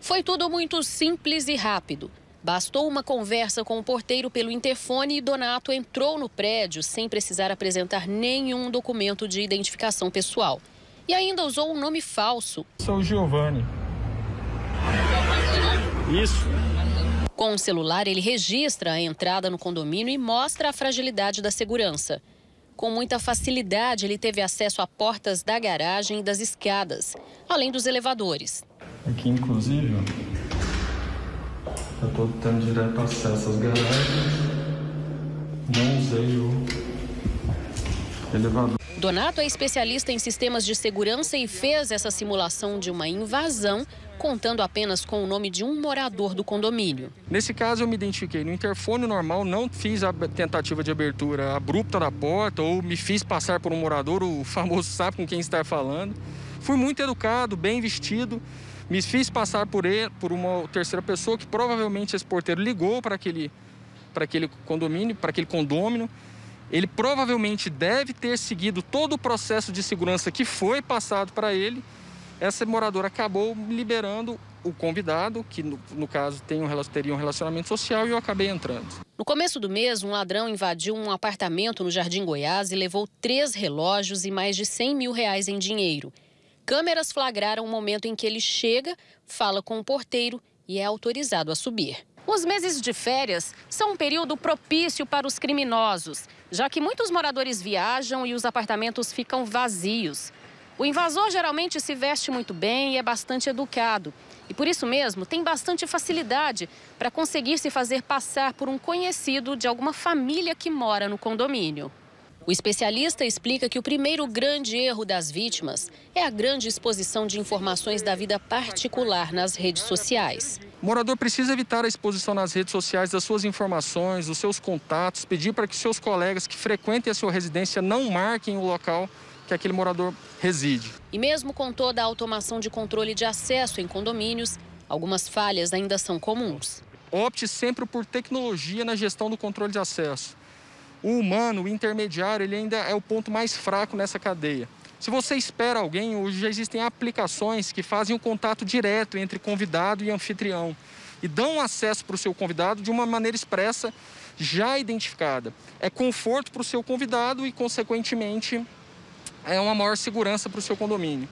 Foi tudo muito simples e rápido. Bastou uma conversa com o porteiro pelo interfone e Donato entrou no prédio sem precisar apresentar nenhum documento de identificação pessoal. E ainda usou um nome falso. Sou o Giovanni. Isso. Com o celular, ele registra a entrada no condomínio e mostra a fragilidade da segurança. Com muita facilidade, ele teve acesso a portas da garagem e das escadas, além dos elevadores. Aqui, inclusive, eu estou tendo direto acesso às garagens. Não usei o elevador. Donato é especialista em sistemas de segurança e fez essa simulação de uma invasão, contando apenas com o nome de um morador do condomínio. Nesse caso, eu me identifiquei no interfone normal, não fiz a tentativa de abertura abrupta da porta ou me fiz passar por um morador, o famoso sabe com quem está falando. Fui muito educado, bem vestido, me fiz passar por uma terceira pessoa que provavelmente esse porteiro ligou para aquele condomínio, para aquele condômino. Ele provavelmente deve ter seguido todo o processo de segurança que foi passado para ele. Essa moradora acabou liberando o convidado, que no caso teria um relacionamento social, e eu acabei entrando. No começo do mês, um ladrão invadiu um apartamento no Jardim Goiás e levou 3 relógios e mais de R$100 mil em dinheiro. Câmeras flagraram o momento em que ele chega, fala com o porteiro e é autorizado a subir. Os meses de férias são um período propício para os criminosos, já que muitos moradores viajam e os apartamentos ficam vazios. O invasor geralmente se veste muito bem e é bastante educado. E por isso mesmo tem bastante facilidade para conseguir se fazer passar por um conhecido de alguma família que mora no condomínio. O especialista explica que o primeiro grande erro das vítimas é a grande exposição de informações da vida particular nas redes sociais. O morador precisa evitar a exposição nas redes sociais das suas informações, dos seus contatos, pedir para que seus colegas que frequentem a sua residência não marquem o local que aquele morador reside. E mesmo com toda a automação de controle de acesso em condomínios, algumas falhas ainda são comuns. Opte sempre por tecnologia na gestão do controle de acesso. O humano, o intermediário, ele ainda é o ponto mais fraco nessa cadeia. Se você espera alguém, hoje já existem aplicações que fazem o contato direto entre convidado e anfitrião e dão acesso para o seu convidado de uma maneira expressa, já identificada. É conforto para o seu convidado e, consequentemente, é uma maior segurança para o seu condomínio.